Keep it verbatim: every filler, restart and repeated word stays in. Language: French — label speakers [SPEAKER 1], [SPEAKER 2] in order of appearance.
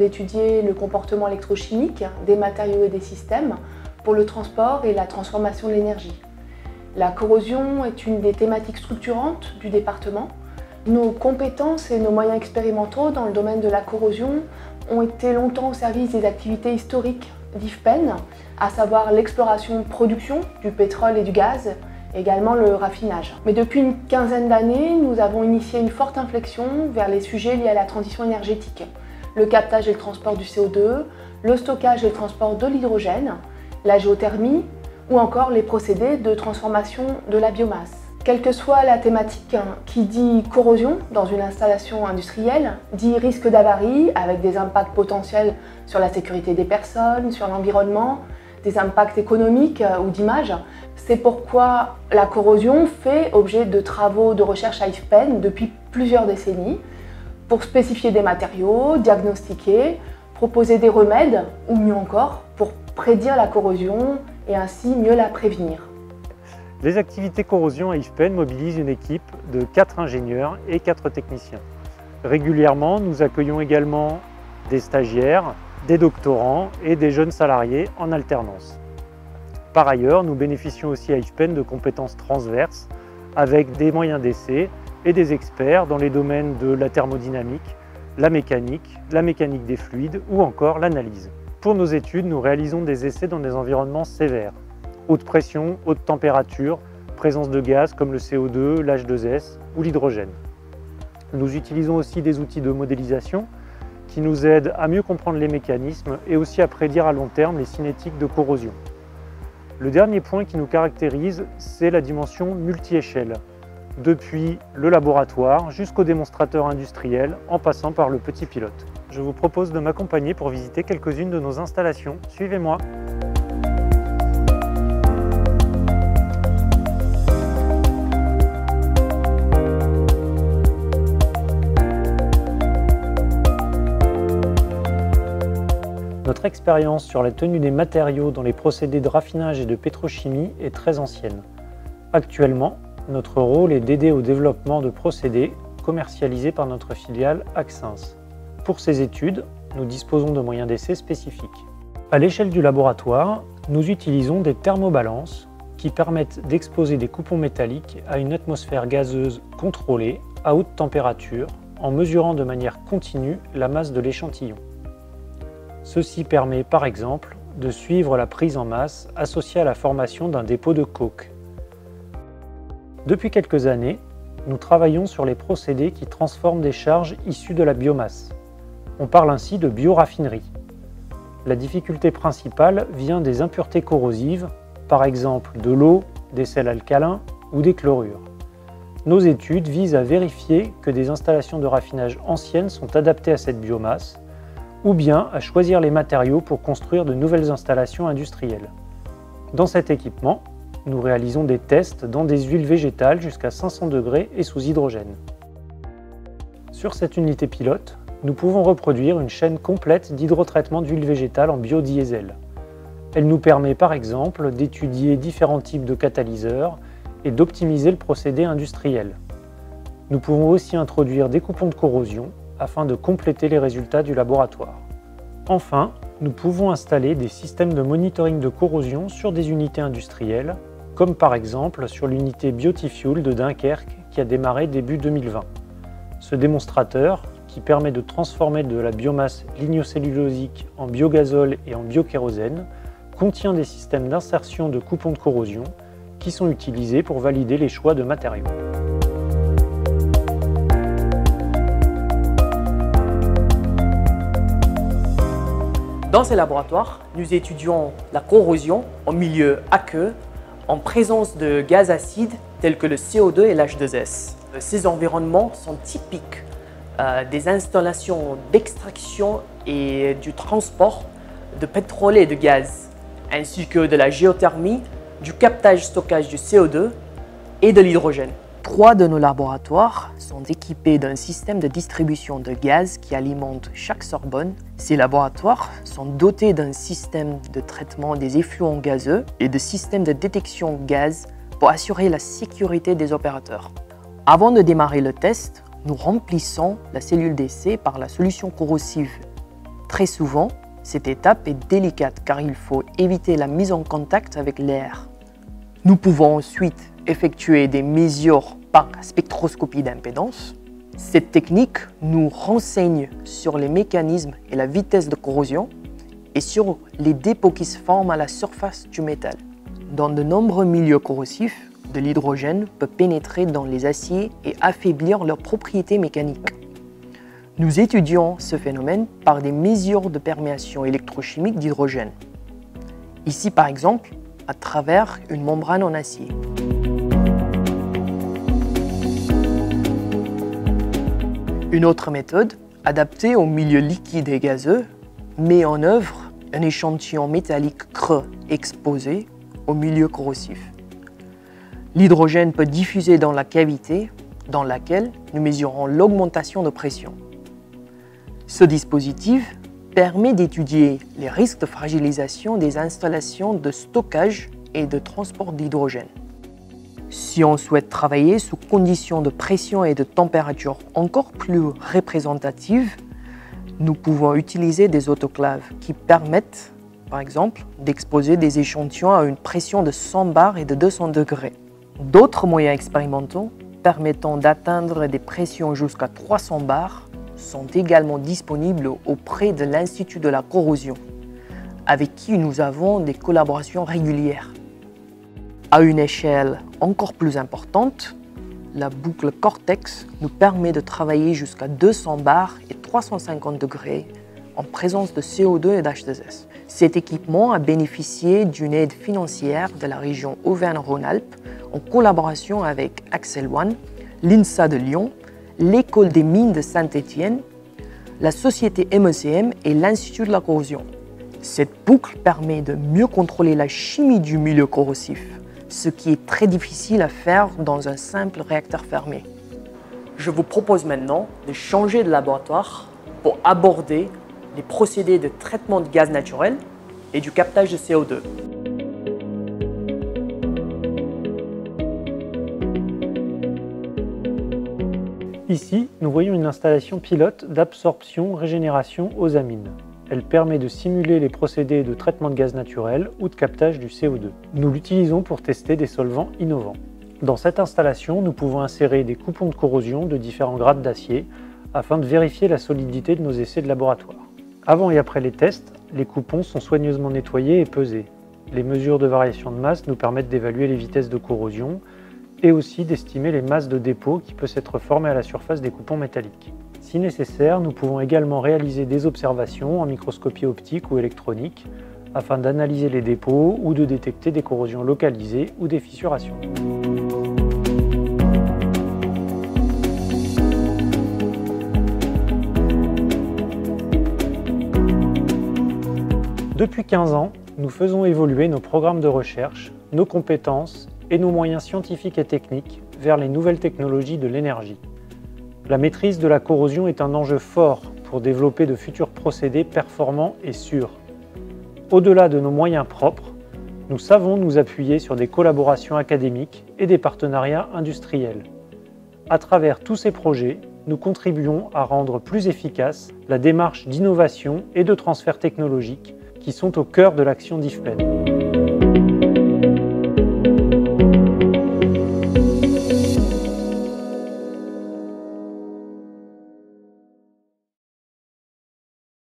[SPEAKER 1] d'étudier le comportement électrochimique des matériaux et des systèmes pour le transport et la transformation de l'énergie. La corrosion est une des thématiques structurantes du département. Nos compétences et nos moyens expérimentaux dans le domaine de la corrosion ont été longtemps au service des activités historiques d'I F P E N, à savoir l'exploration-production du pétrole et du gaz, également le raffinage. Mais depuis une quinzaine d'années, nous avons initié une forte inflexion vers les sujets liés à la transition énergétique. Le captage et le transport du C O deux, le stockage et le transport de l'hydrogène, la géothermie ou encore les procédés de transformation de la biomasse. Quelle que soit la thématique, qui dit corrosion dans une installation industrielle, dit risque d'avarie avec des impacts potentiels sur la sécurité des personnes, sur l'environnement, des impacts économiques ou d'image. C'est pourquoi la corrosion fait objet de travaux de recherche à I F P E N depuis plusieurs décennies pour spécifier des matériaux, diagnostiquer, proposer des remèdes ou mieux encore pour prédire la corrosion et ainsi mieux la prévenir.
[SPEAKER 2] Les activités corrosion à I F P E N mobilisent une équipe de quatre ingénieurs et quatre techniciens. Régulièrement, nous accueillons également des stagiaires, des doctorants et des jeunes salariés en alternance. Par ailleurs, nous bénéficions aussi à I F P E N de compétences transverses avec des moyens d'essai et des experts dans les domaines de la thermodynamique, la mécanique, la mécanique des fluides ou encore l'analyse. Pour nos études, nous réalisons des essais dans des environnements sévères. Haute pression, haute température, présence de gaz comme le C O deux, l'H deux S ou l'hydrogène. Nous utilisons aussi des outils de modélisation qui nous aident à mieux comprendre les mécanismes et aussi à prédire à long terme les cinétiques de corrosion. Le dernier point qui nous caractérise, c'est la dimension multi-échelle, depuis le laboratoire jusqu'au démonstrateur industriel en passant par le petit pilote. Je vous propose de m'accompagner pour visiter quelques-unes de nos installations. Suivez-moi! Notre expérience sur la tenue des matériaux dans les procédés de raffinage et de pétrochimie est très ancienne. Actuellement, notre rôle est d'aider au développement de procédés commercialisés par notre filiale Axens. Pour ces études, nous disposons de moyens d'essai spécifiques. À l'échelle du laboratoire, nous utilisons des thermobalances qui permettent d'exposer des coupons métalliques à une atmosphère gazeuse contrôlée à haute température en mesurant de manière continue la masse de l'échantillon. Ceci permet par exemple de suivre la prise en masse associée à la formation d'un dépôt de coke. Depuis quelques années, nous travaillons sur les procédés qui transforment des charges issues de la biomasse. On parle ainsi de bioraffinerie. La difficulté principale vient des impuretés corrosives, par exemple de l'eau, des sels alcalins ou des chlorures. Nos études visent à vérifier que des installations de raffinage anciennes sont adaptées à cette biomasse, ou bien à choisir les matériaux pour construire de nouvelles installations industrielles. Dans cet équipement, nous réalisons des tests dans des huiles végétales jusqu'à cinq cents degrés et sous hydrogène. Sur cette unité pilote, nous pouvons reproduire une chaîne complète d'hydrotraitement d'huile végétale en biodiesel. Elle nous permet par exemple d'étudier différents types de catalyseurs et d'optimiser le procédé industriel. Nous pouvons aussi introduire des coupons de corrosion afin de compléter les résultats du laboratoire. Enfin, nous pouvons installer des systèmes de monitoring de corrosion sur des unités industrielles, comme par exemple sur l'unité Biotifuel de Dunkerque qui a démarré début deux mille vingt. Ce démonstrateur, qui permet de transformer de la biomasse lignocellulosique en biogazole et en biokérosène, contient des systèmes d'insertion de coupons de corrosion qui sont utilisés pour valider les choix de matériaux.
[SPEAKER 3] Dans ces laboratoires, nous étudions la corrosion en milieu aqueux en présence de gaz acides tels que le C O deux et l'H deux S. Ces environnements sont typiques euh, des installations d'extraction et du transport de pétrole et de gaz, ainsi que de la géothermie, du captage-stockage du C O deux et de l'hydrogène. Trois de nos laboratoires sont équipés d'un système de distribution de gaz qui alimente chaque Sorbonne. Ces laboratoires sont dotés d'un système de traitement des effluents gazeux et de systèmes de détection gaz pour assurer la sécurité des opérateurs. Avant de démarrer le test, nous remplissons la cellule d'essai par la solution corrosive Très souvent, cette étape est délicate car il faut éviter la mise en contact avec l'air. Nous pouvons ensuite effectuer des mesures par spectroscopie d'impédance. Cette technique nous renseigne sur les mécanismes et la vitesse de corrosion et sur les dépôts qui se forment à la surface du métal. Dans de nombreux milieux corrosifs, de l'hydrogène peut pénétrer dans les aciers et affaiblir leurs propriétés mécaniques. Nous étudions ce phénomène par des mesures de perméation électrochimique d'hydrogène. Ici par exemple, à travers une membrane en acier. Une autre méthode, adaptée aux milieux liquides et gazeux, met en œuvre un échantillon métallique creux exposé au milieu corrosif. L'hydrogène peut diffuser dans la cavité dans laquelle nous mesurons l'augmentation de pression. Ce dispositif permet d'étudier les risques de fragilisation des installations de stockage et de transport d'hydrogène. Si on souhaite travailler sous conditions de pression et de température encore plus représentatives, nous pouvons utiliser des autoclaves qui permettent, par exemple, d'exposer des échantillons à une pression de cent bars et de deux cents degrés. D'autres moyens expérimentaux permettant d'atteindre des pressions jusqu'à trois cents bars sont également disponibles auprès de l'Institut de la corrosion, avec qui nous avons des collaborations régulières. À une échelle encore plus importante, la boucle Cortex nous permet de travailler jusqu'à deux cents bars et trois cent cinquante degrés en présence de C O deux et d'H deux S. Cet équipement a bénéficié d'une aide financière de la région Auvergne-Rhône-Alpes en collaboration avec Axel One, l'INSA de Lyon, l'École des mines de Saint-Étienne, la société M E C M et l'Institut de la corrosion. Cette boucle permet de mieux contrôler la chimie du milieu corrosif, ce qui est très difficile à faire dans un simple réacteur fermé. Je vous propose maintenant de changer de laboratoire pour aborder les procédés de traitement de gaz naturel et du captage de C O deux.
[SPEAKER 2] Ici, nous voyons une installation pilote d'absorption-régénération aux amines. Elle permet de simuler les procédés de traitement de gaz naturel ou de captage du C O deux. Nous l'utilisons pour tester des solvants innovants. Dans cette installation, nous pouvons insérer des coupons de corrosion de différents grades d'acier afin de vérifier la solidité de nos essais de laboratoire. Avant et après les tests, les coupons sont soigneusement nettoyés et pesés. Les mesures de variation de masse nous permettent d'évaluer les vitesses de corrosion et aussi d'estimer les masses de dépôt qui peuvent s'être formées à la surface des coupons métalliques. Si nécessaire, nous pouvons également réaliser des observations en microscopie optique ou électronique afin d'analyser les dépôts ou de détecter des corrosions localisées ou des fissurations. Depuis quinze ans, nous faisons évoluer nos programmes de recherche, nos compétences et nos moyens scientifiques et techniques vers les nouvelles technologies de l'énergie. La maîtrise de la corrosion est un enjeu fort pour développer de futurs procédés performants et sûrs. Au-delà de nos moyens propres, nous savons nous appuyer sur des collaborations académiques et des partenariats industriels. À travers tous ces projets, nous contribuons à rendre plus efficace la démarche d'innovation et de transfert technologique qui sont au cœur de l'action d'I F P E N.